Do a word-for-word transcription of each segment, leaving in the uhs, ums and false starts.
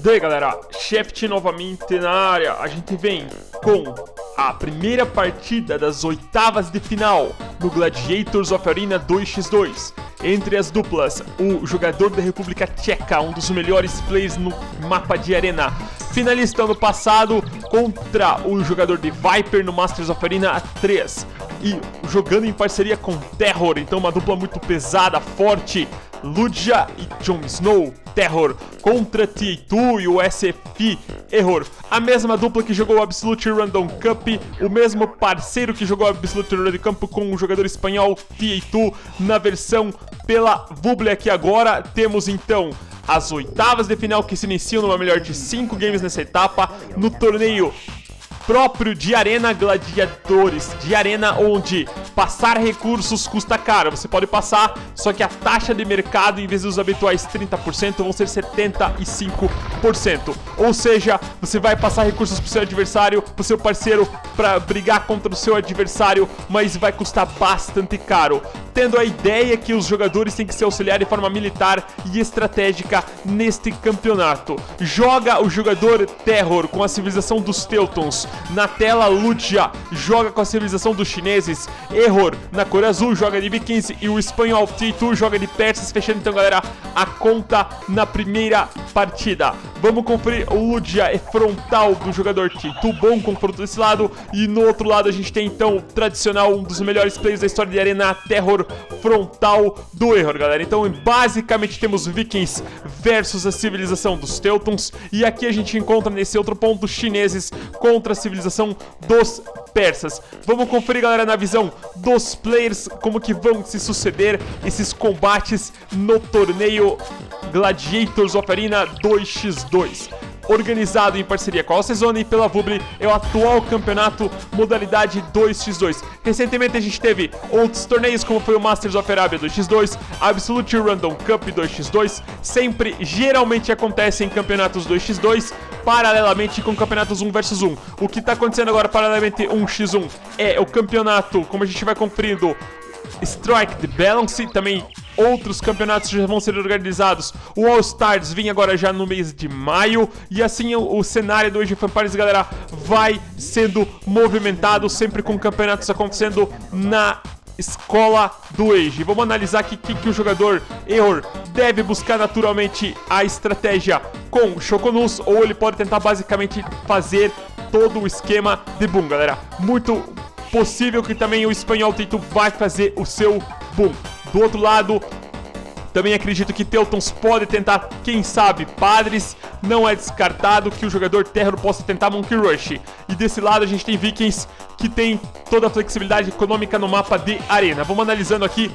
Daí galera, Shaft novamente na área. A gente vem com a primeira partida das oitavas de final no Gladiators of Arena dois contra dois. Entre as duplas, o jogador da República Tcheca, um dos melhores players no mapa de arena, finalista ano passado, contra o jogador de Viper no Masters of Arena três. E jogando em parceria com Terror, então uma dupla muito pesada, forte. Ludia e Jon Snow, Terror, contra T A dois e o S F Error. A mesma dupla que jogou o Absolute Random Cup, o mesmo parceiro que jogou o Absolute Random Cup com o jogador espanhol T A dois na versão pela Vubble aqui agora. Temos então as oitavas de final que se iniciam numa melhor de cinco games nessa etapa, no torneio próprio de Arena Gladiadores, de Arena onde passar recursos custa caro. Você pode passar, só que a taxa de mercado, em vez dos habituais trinta por cento, vão ser setenta e cinco por cento. Ou seja, você vai passar recursos pro seu adversário, pro seu parceiro, para brigar contra o seu adversário, mas vai custar bastante caro. Tendo a ideia que os jogadores têm que se auxiliar de forma militar e estratégica neste campeonato. Joga o jogador Terror com a civilização dos Teutons. Na tela, Ludia joga com a civilização dos chineses. Error na cor azul joga de Vikings e o espanhol T A dois joga de persas. Fechando então, galera, a conta na primeira partida. Vamos conferir. O Ludia é frontal do jogador T A dois, bom confronto desse lado. E no outro lado a gente tem então o tradicional, um dos melhores players da história de Arena, Terror, frontal do Error, galera. Então basicamente temos Vikings versus a civilização dos Teutons. E aqui a gente encontra nesse outro ponto chineses contra a civilização dos persas. Vamos conferir, galera, na visão dos players, como que vão se suceder esses combates no torneio Gladiators of Arena dois contra dois. Organizado em parceria com a Alcezone e pela Vubble, é o atual campeonato modalidade dois contra dois. Recentemente a gente teve outros torneios, como foi o Masters of Arabia dois contra dois, Absolute Random Cup dois contra dois, sempre, geralmente acontece em campeonatos dois contra dois, paralelamente com campeonatos um versus um. O que está acontecendo agora paralelamente um contra um é o campeonato, como a gente vai conferindo, Strike the Balance. Também outros campeonatos já vão ser organizados. O All Stars vem agora já no mês de maio. E assim o, o cenário do Age of Empires, galera, vai sendo movimentado, sempre com campeonatos acontecendo na escola do Age. Vamos analisar aqui que, que o jogador Error deve buscar naturalmente a estratégia com Shokunus, ou ele pode tentar basicamente fazer todo o esquema de boom, galera. Muito possível que também o espanhol Tito vai fazer o seu boom. Do outro lado, também acredito que Teutons pode tentar, quem sabe, Padres. Não é descartado que o jogador Terror possa tentar Monkey Rush. E desse lado a gente tem Vikings, que tem toda a flexibilidade econômica no mapa de arena. Vamos analisando aqui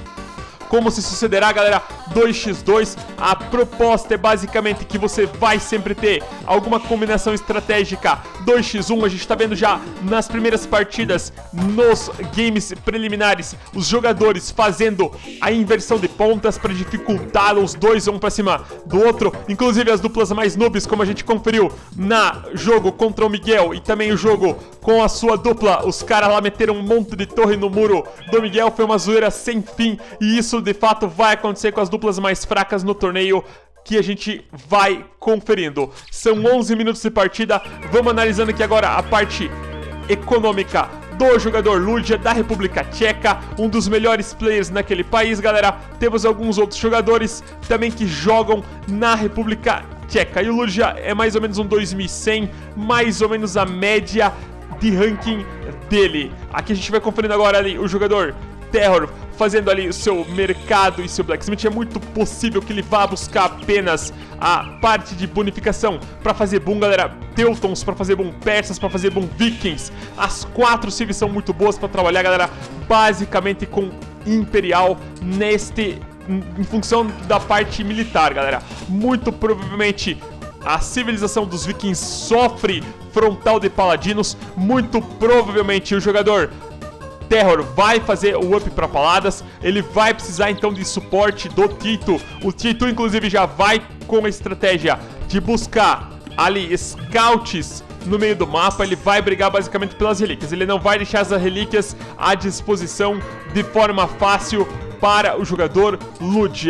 como se sucederá, galera. Dois contra dois, a proposta é basicamente que você vai sempre ter alguma combinação estratégica. Dois contra um, a gente tá vendo já nas primeiras partidas, nos games preliminares, os jogadores fazendo a inversão de pontas para dificultar. Os dois um pra cima do outro, inclusive as duplas mais noobs, como a gente conferiu na jogo contra o Miguel e também o jogo com a sua dupla. Os caras lá meteram um monte de torre no muro do Miguel, foi uma zoeira sem fim, e isso de fato vai acontecer com as duplas mais fracas no torneio que a gente vai conferindo. São onze minutos de partida. Vamos analisando aqui agora a parte econômica do jogador Ludia da República Tcheca, um dos melhores players naquele país, galera. Temos alguns outros jogadores também que jogam na República Tcheca, e o Ludia é mais ou menos um dois mil e cem, mais ou menos a média de ranking dele. Aqui a gente vai conferindo agora ali o jogador Terror fazendo ali o seu mercado e seu blacksmith. É muito possível que ele vá buscar apenas a parte de bonificação para fazer boom, galera. Teutons para fazer boom, persas para fazer boom, vikings. As quatro civis são muito boas para trabalhar, galera, basicamente com imperial neste, em função da parte militar, galera. Muito provavelmente a civilização dos vikings sofre frontal de paladinos. Muito provavelmente o jogador Terror vai fazer o up para paladas. Ele vai precisar então de suporte do Tito. O Tito inclusive já vai com a estratégia de buscar ali scouts no meio do mapa. Ele vai brigar basicamente pelas relíquias. Ele não vai deixar as relíquias à disposição de forma fácil para o jogador Ludia.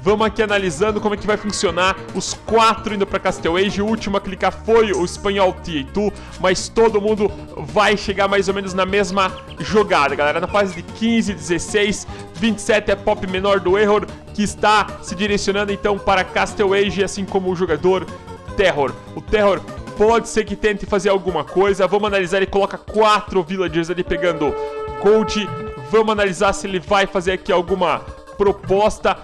Vamos aqui analisando como é que vai funcionar. Os quatro indo pra Castle Age. O último a clicar foi o espanhol T A dois, mas todo mundo vai chegar mais ou menos na mesma jogada, galera. Na fase de quinze, dezesseis, vinte e sete é pop menor do Error, que está se direcionando então para Castle Age, assim como o jogador Terror. O Terror pode ser que tente fazer alguma coisa. Vamos analisar, ele coloca quatro villagers ali pegando Gold. Vamos analisar se ele vai fazer aqui alguma proposta.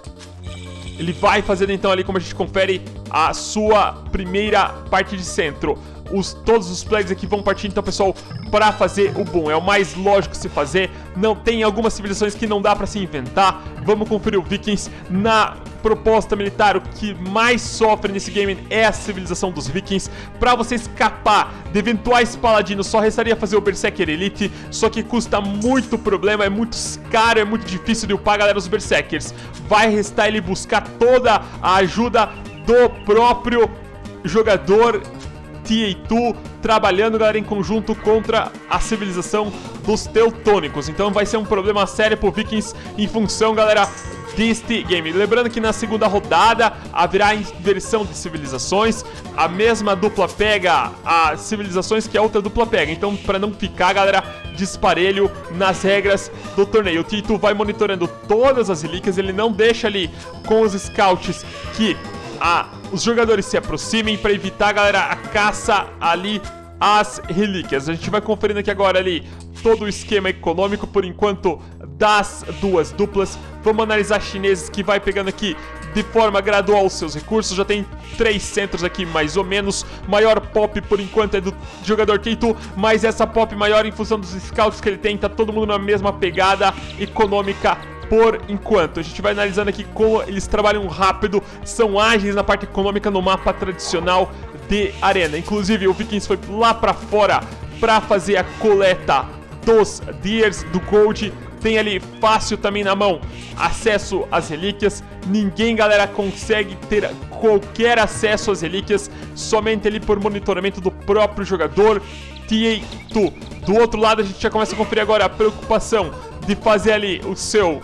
Ele vai fazendo então ali, como a gente confere, a sua primeira parte de centro. Os, todos os plays aqui vão partir então, pessoal, para fazer o boom. É o mais lógico se fazer. Não tem algumas civilizações que não dá para se inventar. Vamos conferir o Vikings. Na proposta militar, o que mais sofre nesse game é a civilização dos Vikings. Para você escapar de eventuais paladinos, só restaria fazer o Berserker Elite. Só que custa muito problema, é muito caro, é muito difícil de upar, galera, os Berserkers. Vai restar ele buscar toda a ajuda do próprio jogador T A dois, trabalhando, galera, em conjunto contra a civilização dos Teutônicos. Então vai ser um problema sério pro Vikings em função, galera, deste game. Lembrando que na segunda rodada haverá inversão de civilizações. A mesma dupla pega as civilizações que a outra dupla pega. Então, para não ficar, galera, disparelho nas regras do torneio, o T A dois vai monitorando todas as relíquias. Ele não deixa ali com os scouts que a, os jogadores se aproximem, para evitar, galera, a caça ali às relíquias. A gente vai conferindo aqui agora ali todo o esquema econômico, por enquanto, das duas duplas. Vamos analisar chineses, que vai pegando aqui de forma gradual os seus recursos. Já tem três centros aqui, mais ou menos. Maior pop, por enquanto, é do jogador T A dois, mas essa pop maior em função dos scouts que ele tem. Tá todo mundo na mesma pegada econômica por enquanto. A gente vai analisando aqui como eles trabalham rápido, são ágeis na parte econômica no mapa tradicional de arena. Inclusive, o Vikings foi lá pra fora pra fazer a coleta dos Deers, do Gold. Tem ali fácil também na mão acesso às relíquias. Ninguém, galera, consegue ter qualquer acesso às relíquias, somente ali por monitoramento do próprio jogador T A dois. Do outro lado, a gente já começa a conferir agora a preocupação de fazer ali o seu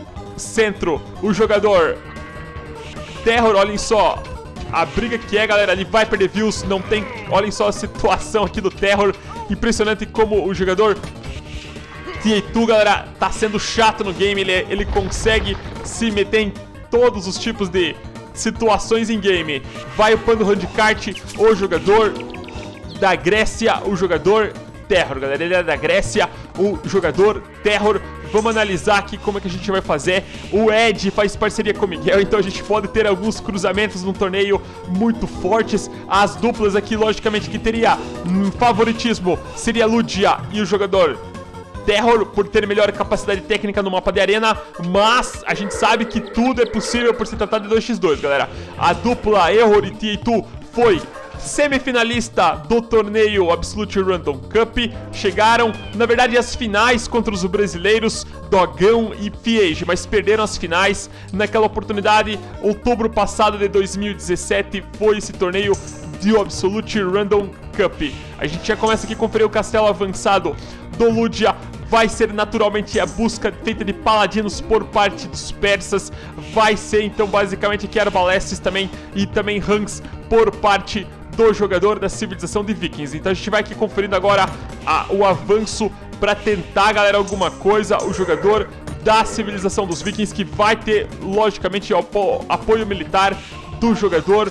centro, o jogador Terror. Olhem só a briga que é, galera, ele vai perder views, não tem... Olhem só a situação aqui do Terror. Impressionante como o jogador T A dois, galera, tá sendo chato no game. Ele, ele consegue se meter em todos os tipos de situações em game. Vai upando o handcart, o jogador da Grécia, o jogador Terror, galera. Ele é da Grécia, o jogador Terror. Vamos analisar aqui como é que a gente vai fazer. O Ed faz parceria com o Miguel, então a gente pode ter alguns cruzamentos no torneio muito fortes. As duplas aqui, logicamente, que teria um favoritismo seria Ludia e o jogador Terror, por ter melhor capacidade técnica no mapa de arena. Mas a gente sabe que tudo é possível por se tratar de dois contra dois, galera. A dupla Error e T A dois foi semifinalista do torneio Absolute Random Cup. Chegaram, na verdade, às finais contra os brasileiros Dogão e Fiege, mas perderam as finais. Naquela oportunidade, outubro passado de dois mil e dezessete, foi esse torneio de Absolute Random Cup. A gente já começa aqui a conferir o castelo avançado do Ludia. Vai ser naturalmente a busca feita de paladinos por parte dos persas. Vai ser então basicamente aqui arbalestes também e também ranks por parte do jogador da civilização de Vikings. Então a gente vai aqui conferindo agora a, o avanço para tentar, galera, alguma coisa. O jogador da civilização dos Vikings, que vai ter logicamente o apo apoio militar do jogador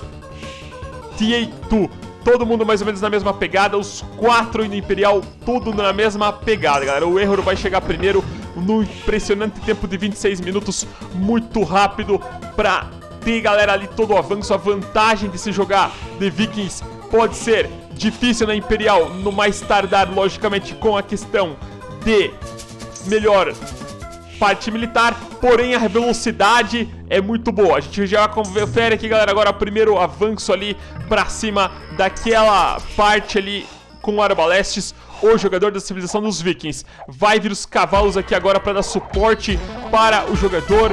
T A dois. Todo mundo mais ou menos na mesma pegada, os quatro indo Imperial, tudo na mesma pegada, galera. O Error vai chegar primeiro no impressionante tempo de vinte e seis minutos, muito rápido pra ter, galera, ali todo o avanço. A vantagem de se jogar de Vikings pode ser difícil na Imperial, no mais tardar, logicamente, com a questão de melhor parte militar, porém a velocidade é muito boa. A gente já confere aqui, galera, agora o primeiro avanço ali pra cima daquela parte ali com arbalestes. O jogador da civilização dos Vikings vai vir os cavalos aqui agora para dar suporte para o jogador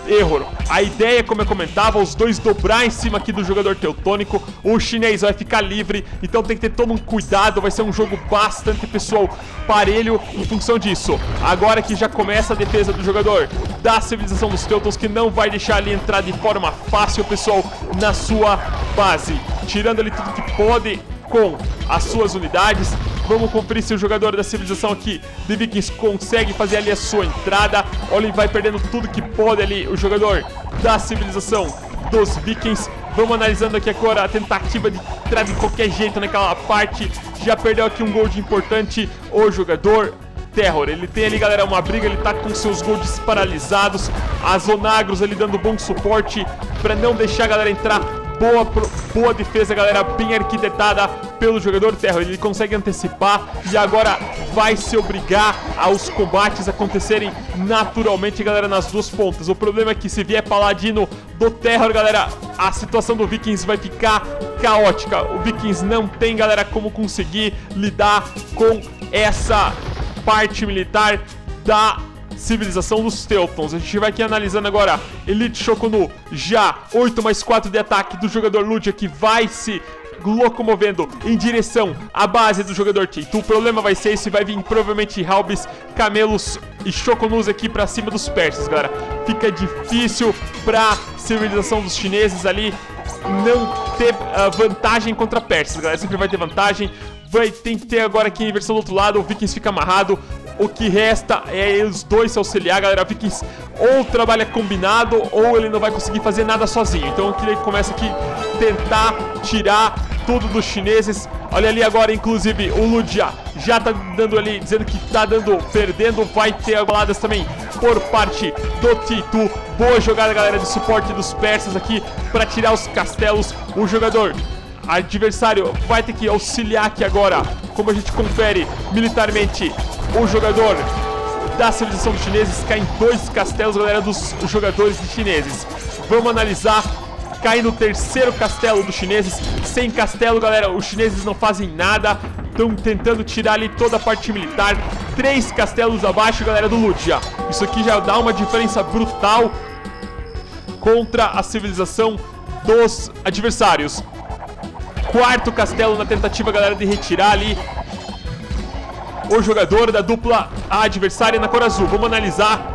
Error. A ideia, como eu comentava, os dois dobrar em cima aqui do jogador teutônico. O chinês vai ficar livre, então tem que ter todo um cuidado. Vai ser um jogo bastante, pessoal, parelho em função disso. Agora que já começa a defesa do jogador da civilização dos Teutons, que não vai deixar ele entrar de forma fácil, pessoal, na sua base, tirando ali tudo que pode com as suas unidades. Vamos conferir se o jogador da civilização aqui de Vikings consegue fazer ali a sua entrada. Olha, ele vai perdendo tudo que pode ali, o jogador da civilização dos Vikings. Vamos analisando aqui agora a tentativa de entrar de qualquer jeito naquela parte. Já perdeu aqui um gold importante o jogador Terror. Ele tem ali, galera, uma briga, ele tá com seus golds paralisados. As Onagros ali dando bom suporte pra não deixar a galera entrar. Boa, boa defesa, galera, bem arquitetada pelo jogador Terror. Ele consegue antecipar e agora vai se obrigar aos combates acontecerem naturalmente, galera, nas duas pontas. O problema é que se vier Paladino do Terror, galera, a situação do Vikings vai ficar caótica. O Vikings não tem, galera, como conseguir lidar com essa parte militar da civilização dos Teutons. A gente vai aqui analisando agora Elite Shokunu, já oito mais quatro de ataque do jogador Ludia, que vai se locomovendo em direção à base do jogador Titu. O problema vai ser esse, vai vir provavelmente Halbis, Camelos e Shokunus aqui pra cima dos persas, galera. Fica difícil pra civilização dos chineses ali não ter uh, vantagem contra persas, galera. Sempre vai ter vantagem. Vai ter que ter agora aqui a inversão do outro lado. O Vikings fica amarrado. O que resta é os dois se auxiliar, galera. O Vikings ou trabalha combinado ou ele não vai conseguir fazer nada sozinho. Então aqui ele começa aqui tentar tirar tudo dos chineses. Olha ali agora, inclusive, o Ludia já tá dando ali, dizendo que tá dando, perdendo. Vai ter baladas também por parte do Titu. Boa jogada, galera, de suporte dos persas aqui para tirar os castelos. O jogador adversário vai ter que auxiliar aqui agora, como a gente confere militarmente. O jogador da civilização dos chineses cai em dois castelos, galera, dos jogadores de chineses. Vamos analisar. Cai no terceiro castelo dos chineses. Sem castelo, galera, os chineses não fazem nada. Estão tentando tirar ali toda a parte militar. Três castelos abaixo, galera, do Ludia. Isso aqui já dá uma diferença brutal contra a civilização dos adversários. Quarto castelo na tentativa, galera, de retirar ali o jogador da dupla adversária na cor azul. Vamos analisar.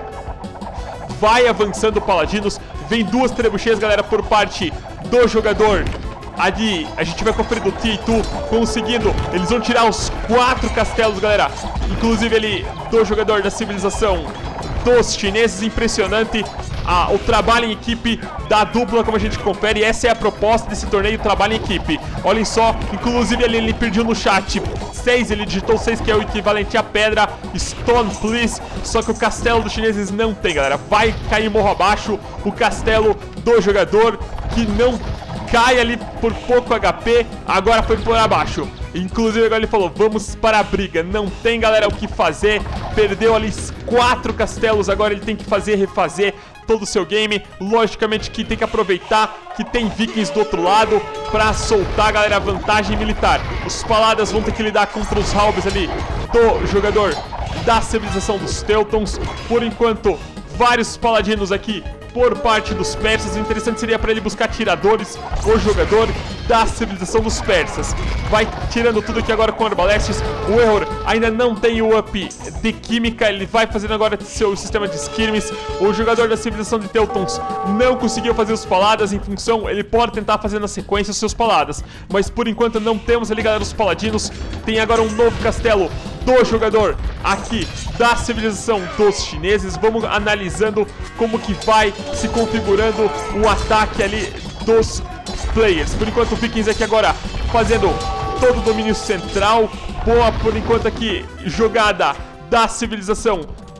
Vai avançando o Paladinos. Vem duas trebucheiras, galera, por parte do jogador. Ali a gente vai conferir do Titu conseguindo. Eles vão tirar os quatro castelos, galera. Inclusive ali do jogador da civilização dos chineses. Impressionante ah, o trabalho em equipe da dupla, como a gente confere. Essa é a proposta desse torneio, trabalho em equipe. Olhem só, inclusive ali ele pediu no chat seis, ele digitou seis, que é o equivalente à pedra Stone Please. Só que o castelo dos chineses não tem, galera. Vai cair morro abaixo o castelo do jogador, que não cai ali por pouco H P. Agora foi por abaixo. Inclusive agora ele falou, vamos para a briga. Não tem, galera, o que fazer. Perdeu ali quatro castelos. Agora ele tem que fazer, refazer todo o seu game. Logicamente que tem que aproveitar que tem Vikings do outro lado pra soltar, galera, a vantagem militar. Os Paladas vão ter que lidar contra os Halbis ali do jogador da civilização dos Teutons. Por enquanto, vários Paladinos aqui por parte dos persas. O interessante seria para ele buscar tiradores. O jogador da civilização dos persas vai tirando tudo aqui agora com arbalestes. O Error ainda não tem o up de química. Ele vai fazendo agora seu sistema de skirmis. O jogador da civilização de Teutons não conseguiu fazer os paladas em função. Ele pode tentar fazer na sequência os seus paladas, mas por enquanto não temos ali, galera, os paladinos. Tem agora um novo castelo do jogador aqui da civilização dos chineses. Vamos analisando como que vai se configurando o ataque ali dos players. Por enquanto o Vikings aqui agora fazendo todo o domínio central. Boa por enquanto aqui jogada da civilização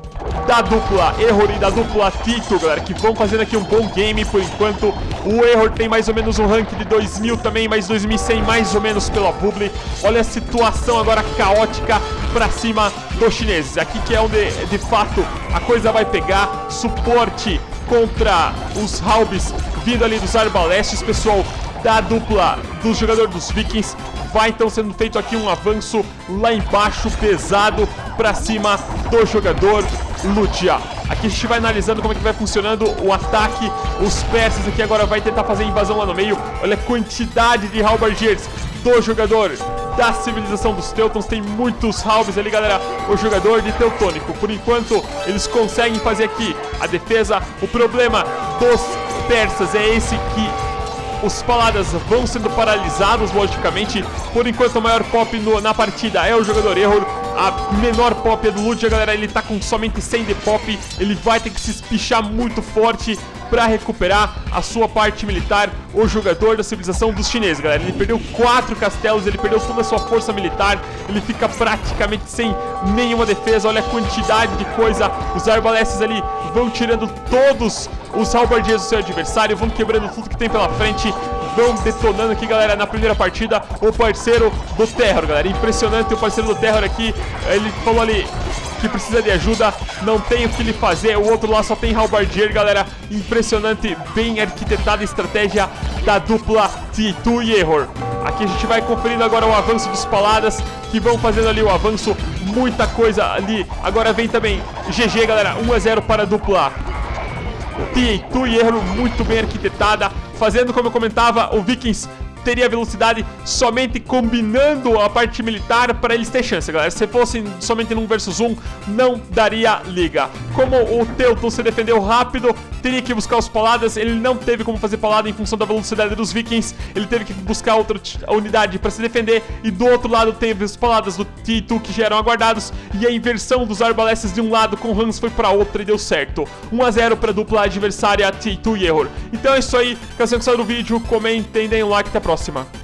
da dupla Error e da dupla Titu, galera, que vão fazendo aqui um bom game por enquanto. O Error tem mais ou menos um rank de dois mil também, mais dois mil e cem mais ou menos pela publi. Olha a situação agora caótica pra cima dos chineses. Aqui que é onde, de fato, a coisa vai pegar. Suporte contra os Halbis vindo ali dos arbalestes, pessoal, da dupla dos jogadores dos Vikings. vai então sendo feito aqui um avanço lá embaixo, pesado, pra cima do jogador Ludia. Aqui a gente vai analisando como é que vai funcionando o ataque. Os persas aqui agora vai tentar fazer invasão lá no meio. Olha a quantidade de halberdiers do jogador da civilização dos Teutons. Tem muitos halbs ali, galera. O jogador de Teutônico, por enquanto, eles conseguem fazer aqui a defesa. O problema dos persas é esse, que os paladas vão sendo paralisados, logicamente. Por enquanto, o maior pop no, na partida é o jogador Error. A menor pop é do Ludia, galera. Ele tá com somente cem de pop. Ele vai ter que se espichar muito forte para recuperar a sua parte militar. O jogador da civilização dos chineses, galera. Ele perdeu quatro castelos, ele perdeu toda a sua força militar. Ele fica praticamente sem nenhuma defesa. Olha a quantidade de coisa. Os arbalestes ali vão tirando todos os halberdiers do seu adversário, vão quebrando tudo que tem pela frente, vão detonando aqui, galera, na primeira partida. O parceiro do Terror, galera, impressionante o parceiro do Terror aqui. Ele falou ali que precisa de ajuda, não tem o que ele fazer. O outro lá só tem halberdier, galera. Impressionante, bem arquitetada a estratégia da dupla T dois e Error. Aqui a gente vai conferindo agora o avanço dos paladas, que vão fazendo ali o avanço, muita coisa ali. Agora vem também G G, galera, um a zero para a dupla T dois e Error, muito bem arquitetada, fazendo como eu comentava, o Vikings teria velocidade somente combinando a parte militar para eles ter chance, galera. Se fossem somente num versus um, não daria liga. Como o Teuton se defendeu rápido, teria que buscar os paladas. Ele não teve como fazer palada em função da velocidade dos Vikings. Ele teve que buscar outra unidade para se defender. E do outro lado teve os paladas do T dois que já eram aguardados. E a inversão dos arbalestes de um lado com Hans foi para outro e deu certo. um a zero para a dupla adversária T dois e Error. Então é isso aí. Caso vocês gostaram do vídeo, comentem, deem um like, até a próxima.